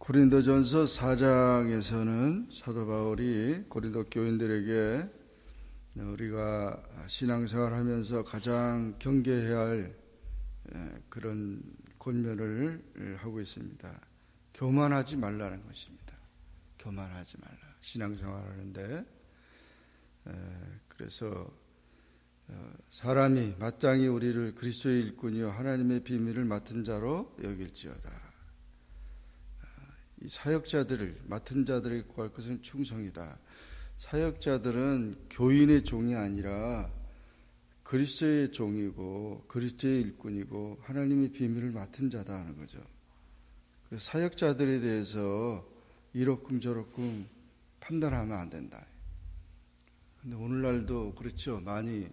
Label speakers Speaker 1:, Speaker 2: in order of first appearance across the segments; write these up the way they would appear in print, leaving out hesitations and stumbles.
Speaker 1: 고린도전서 4장에서는 사도 바울이 고린도 교인들에게 우리가 신앙생활하면서 가장 경계해야 할 그런 권면을 하고 있습니다. 교만하지 말라는 것입니다. 교만하지 말라. 신앙생활하는데 그래서 사람이 마땅히 우리를 그리스도의 일꾼이요 하나님의 비밀을 맡은 자로 여길지어다. 이 사역자들을 맡은 자들에게 구할 것은 충성이다. 사역자들은 교인의 종이 아니라 그리스도의 종이고 그리스도의 일꾼이고 하나님의 비밀을 맡은 자다 하는 거죠. 그래서 사역자들에 대해서 이러쿵 저러쿵 판단하면 안 된다. 근데 오늘날도 그렇죠. 많이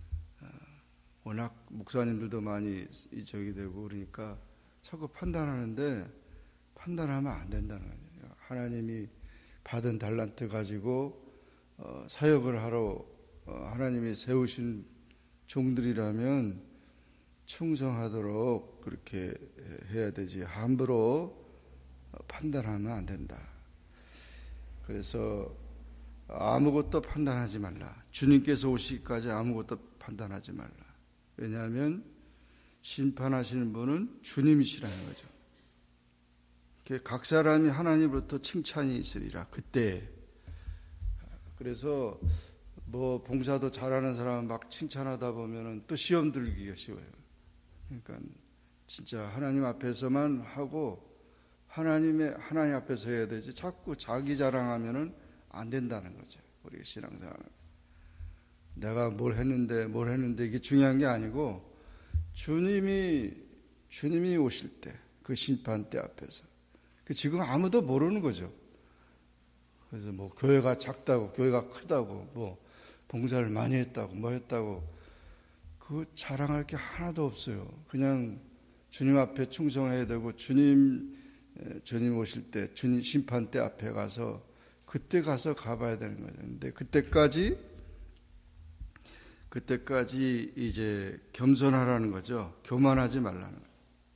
Speaker 1: 워낙 목사님들도 많이 저기 되고 그러니까 자꾸 판단하는데 판단하면 안 된다는 거예요. 하나님이 받은 달란트 가지고 사역을 하러 하나님이 세우신 종들이라면 충성하도록 그렇게 해야 되지 함부로 판단하면 안 된다. 그래서 아무것도 판단하지 말라. 주님께서 오시기까지 아무것도 판단하지 말라. 왜냐하면 심판하시는 분은 주님이시라는 거죠. 각 사람이 하나님으로부터 칭찬이 있으리라. 그때. 그래서 뭐 봉사도 잘하는 사람 막 칭찬하다 보면은 또 시험 들기가 쉬워요. 그러니까 진짜 하나님 앞에서만 하고 하나님 앞에서 해야 되지. 자꾸 자기 자랑하면은 안 된다는 거죠. 우리 신앙생활은. 내가 뭘 했는데 이게 중요한 게 아니고 주님이 오실 때 그 심판대 앞에서 지금 아무도 모르는 거죠. 그래서 뭐 교회가 작다고 교회가 크다고 뭐 봉사를 많이 했다고 뭐 했다고 그 자랑할 게 하나도 없어요. 그냥 주님 앞에 충성해야 되고 주님 오실 때 주님 심판대 앞에 가서 그때 가서 가봐야 되는 거죠. 근데 그때까지 이제 겸손하라는 거죠. 교만하지 말라는 거예요.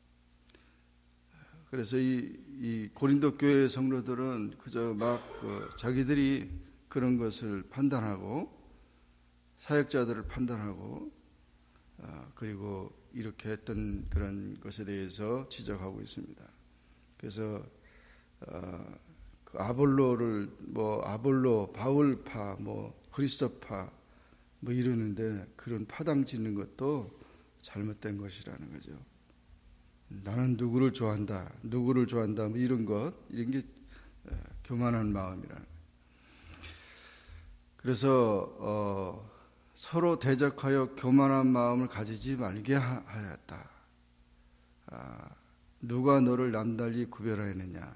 Speaker 1: 그래서 이 고린도 교회 성도들은 그저 막 자기들이 그런 것을 판단하고 사역자들을 판단하고 그리고 이렇게 했던 그런 것에 대해서 지적하고 있습니다. 그래서 그 아볼로 바울파 그리스도파 이러는데 그런 파당 짓는 것도 잘못된 것이라는 거죠. 나는 누구를 좋아한다 이런 게 교만한 마음이라는 거예요. 그래서 서로 대적하여 교만한 마음을 가지지 말게 하였다. 누가 너를 남달리 구별하느냐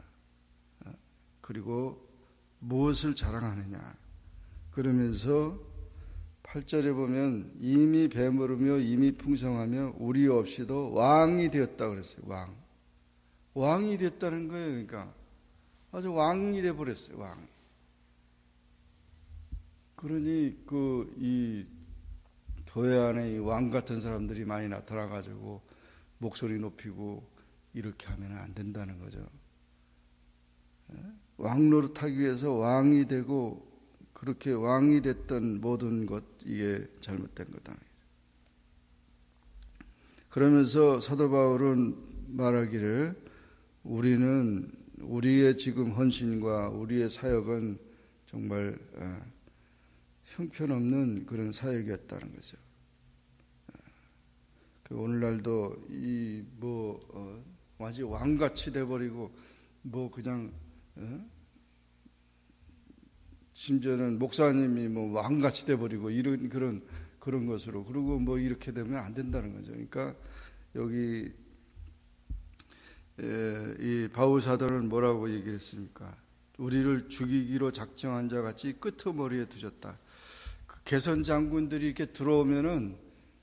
Speaker 1: 그리고 무엇을 자랑하느냐 그러면서 8절에 보면 이미 배부르며 이미 풍성하며 우리 없이도 왕이 되었다 그랬어요. 왕이 됐다는 거예요. 그러니까 아주 왕이 돼 버렸어요. 왕이. 그러니 이 교회 안에 이 왕 같은 사람들이 많이 나타나 가지고 목소리 높이고 이렇게 하면 안 된다는 거죠. 왕 노릇하기 위해서 왕이 되고 그렇게 왕이 됐던 모든 것 이게 잘못된 거다. 그러면서 사도 바울은 말하기를 우리는 우리의 지금 헌신과 우리의 사역은 정말 형편없는 그런 사역이었다는 거죠. 오늘날도 완전 왕같이 돼버리고 그냥 심지어는 목사님이 왕같이 돼버리고 이런 그런 것으로 그리고 이렇게 되면 안 된다는 거죠. 그러니까 여기 이 바울 사도는 뭐라고 얘기했습니까? 우리를 죽이기로 작정한 자 같이 끄트머리에 두셨다. 그 개선 장군들이 이렇게 들어오면은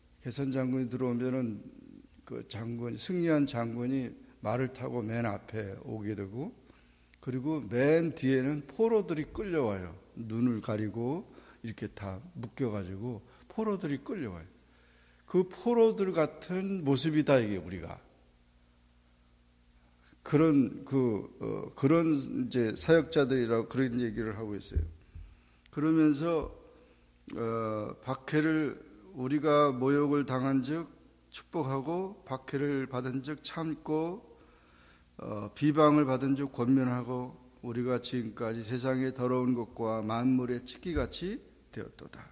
Speaker 1: 그 승리한 장군이 말을 타고 맨 앞에 오게 되고 그리고 맨 뒤에는 포로들이 끌려와요. 눈을 가리고 이렇게 다 묶여가지고 포로들이 끌려와요. 그 포로들 같은 모습이다 이게 우리가. 그런 이제 사역자들이라고 그런 얘기를 하고 있어요. 그러면서 박해를 우리가 모욕을 당한즉 축복하고 박해를 받은즉 참고 비방을 받은즉 권면하고 우리가 지금까지 세상의 더러운 것과 만물의 찢기같이 되었도다.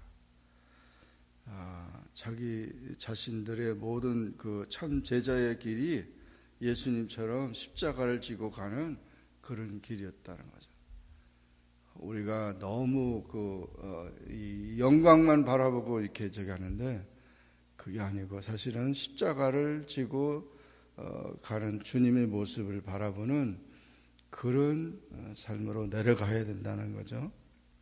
Speaker 1: 자기 자신들의 모든 그 참 제자의 길이 예수님처럼 십자가를 지고 가는 그런 길이었다는 거죠. 우리가 너무 이 영광만 바라보고 이렇게 저기 하는데 그게 아니고 사실은 십자가를 지고 가는 주님의 모습을 바라보는 그런 삶으로 내려가야 된다는 거죠.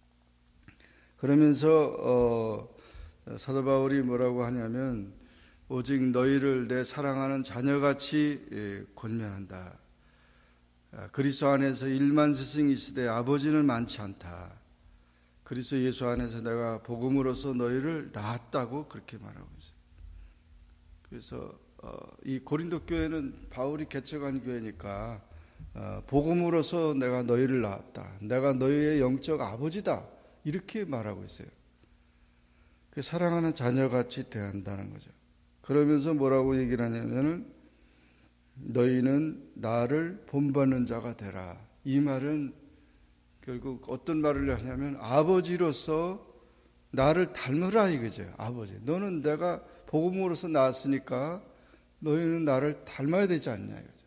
Speaker 1: 그러면서 사도 바울이 뭐라고 하냐면 오직 너희를 내 사랑하는 자녀같이 권면한다. 그리스도 안에서 1만 스승이 있으되 아버지는 많지 않다. 그리스도 예수 안에서 내가 복음으로써 너희를 낳았다고 그렇게 말하고 있어요. 그래서 이 고린도 교회는 바울이 개척한 교회니까 복음으로써 내가 너희를 낳았다. 내가 너희의 영적 아버지다. 이렇게 말하고 있어요. 사랑하는 자녀같이 대한다는 거죠. 그러면서 뭐라고 얘기를 하냐면은 너희는 나를 본받는 자가 되라. 이 말은 결국 어떤 말을 하냐면 아버지로서 나를 닮으라 이거죠. 아버지. 너는 내가 복음으로서 낳았으니까 너희는 나를 닮아야 되지 않냐 이거죠.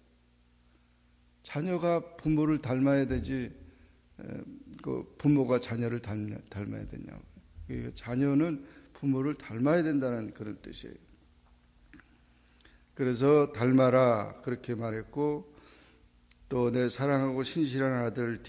Speaker 1: 자녀가 부모를 닮아야 되지 그 부모가 자녀를 닮아야 되냐고. 자녀는 부모를 닮아야 된다는 그런 뜻이에요. 그래서 닮아라 그렇게 말했고 또 내 사랑하고 신실한 아들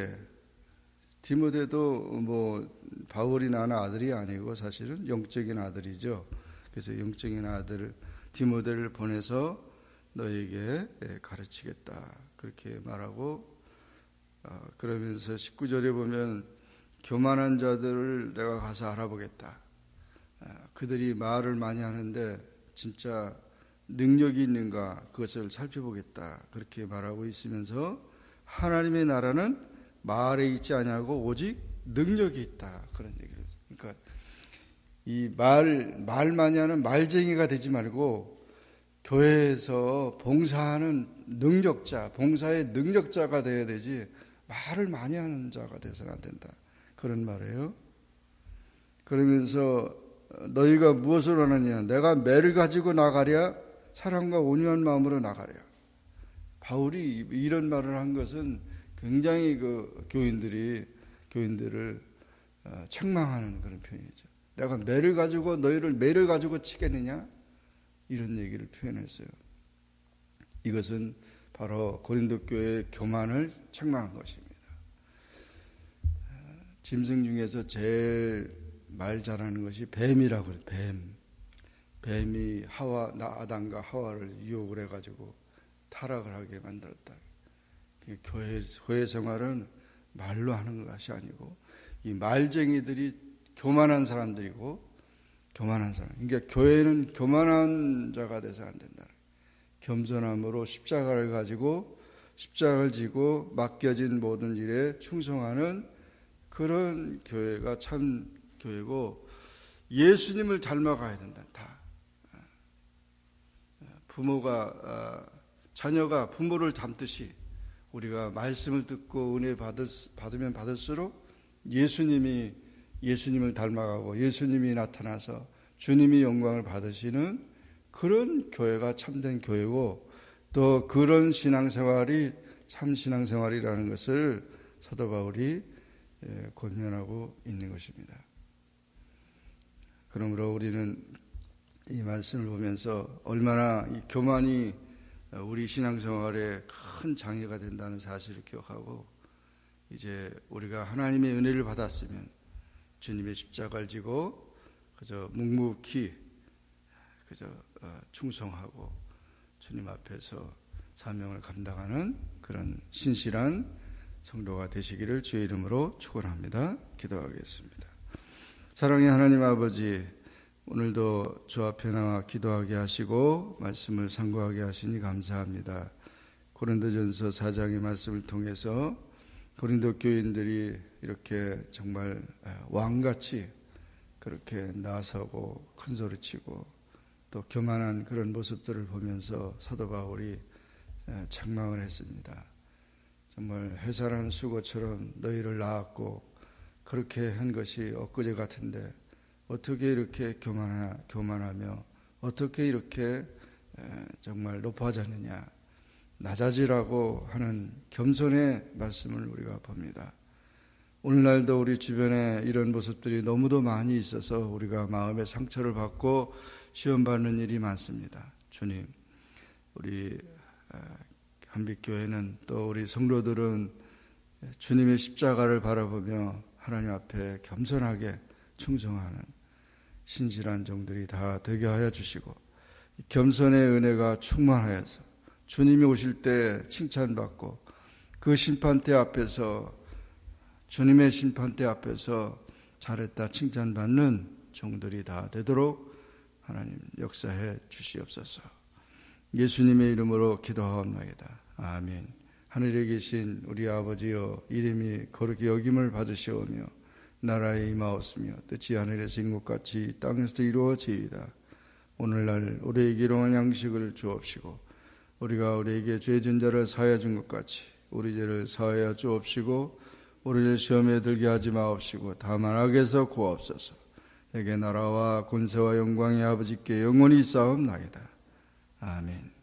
Speaker 1: 디모데도 뭐 바울이 낳은 아들이 아니고 사실은 영적인 아들이죠. 그래서 영적인 아들 디모데를 보내서 너에게 가르치겠다 그렇게 말하고 그러면서 19절에 보면 교만한 자들을 내가 가서 알아보겠다. 그들이 말을 많이 하는데 진짜 능력이 있는가 그것을 살펴보겠다 그렇게 말하고 있으면서 하나님의 나라는 말에 있지 아니하고 오직 능력이 있다 그런 얘기를 했어요. 그러니까 이 말 많이 하는 말쟁이가 되지 말고 교회에서 봉사하는 능력자, 봉사의 능력자가 되어야 되지 말을 많이 하는 자가 돼서는 안 된다 그런 말이에요. 그러면서 너희가 무엇을 원하느냐 내가 매를 가지고 나가랴 사랑과 온유한 마음으로 나가랴. 바울이 이런 말을 한 것은 굉장히 그 교인들을 책망하는 그런 표현이죠. 내가 매를 가지고 너희를 매를 가지고 치겠느냐 이런 얘기를 표현했어요. 이것은 바로 고린도 교회의 교만을 책망한 것입니다. 짐승 중에서 제일 말 잘하는 것이 뱀이라고 해요. 뱀이 아담과 하와를 유혹을 해가지고 타락을 하게 만들었다. 교회 생활은 말로 하는 것이 아니고 이 말쟁이들이 교만한 사람들이고 교만한 사람. 그러니까 교회는 교만한 자가 돼서는 안 된다. 겸손함으로 십자가를 지고 맡겨진 모든 일에 충성하는 그런 교회가 참 교회고 예수님을 닮아가야 된다. 다. 자녀가 부모를 닮듯이 우리가 말씀을 듣고 은혜 받으면 받을수록 예수님을 닮아가고 예수님이 나타나서 주님이 영광을 받으시는 그런 교회가 참된 교회고 또 그런 신앙생활이 참 신앙생활이라는 것을 사도 바울이 권면하고 있는 것입니다. 그러므로 우리는 이 말씀을 보면서 얼마나 이 교만이 우리 신앙생활에 큰 장애가 된다는 사실을 기억하고 이제 우리가 하나님의 은혜를 받았으면 주님의 십자가를 지고 그저 묵묵히 그저 충성하고 주님 앞에서 사명을 감당하는 그런 신실한 성도가 되시기를 주의 이름으로 축원합니다. 기도하겠습니다. 사랑의 하나님 아버지, 오늘도 주 앞에 나와 기도하게 하시고 말씀을 상고하게 하시니 감사합니다. 고린도전서 4장의 말씀을 통해서 고린도 교인들이 이렇게 정말 왕같이 그렇게 나서고 큰소리치고 또 교만한 그런 모습들을 보면서 사도 바울이 책망을 했습니다. 정말 해산한 수고처럼 너희를 낳았고 그렇게 한 것이 엊그제 같은데 어떻게 이렇게 교만하며 어떻게 이렇게 정말 높아졌느냐, 낮아지라고 하는 겸손의 말씀을 우리가 봅니다. 오늘날도 우리 주변에 이런 모습들이 너무도 많이 있어서 우리가 마음의 상처를 받고 시험받는 일이 많습니다. 주님, 우리 한빛교회는 또 우리 성도들은 주님의 십자가를 바라보며 하나님 앞에 겸손하게 충성하는 신실한 종들이 다 되게 하여 주시고 겸손의 은혜가 충만하여서 주님이 오실 때 칭찬받고 그 심판대 앞에서 주님의 심판대 앞에서 잘했다 칭찬받는 종들이 다 되도록 하나님 역사해 주시옵소서. 예수님의 이름으로 기도하옵나이다. 아멘. 하늘에 계신 우리 아버지여, 이름이 거룩히 여김을 받으시오며 나라에 임하옵으며 뜻이 하늘에서 이룬 것 같이 땅에서도 이루어지이다. 오늘날 우리에게 일용할 양식을 주옵시고 우리가 우리에게 죄 지은 자를 사하여 준 것 같이 우리 죄를 사하여 주옵시고 우리를 시험에 들게 하지 마옵시고 다만 악에서 구하옵소서. 내게 나라와 권세와 영광이 아버지께 영원히 있사옵나이다. 아멘.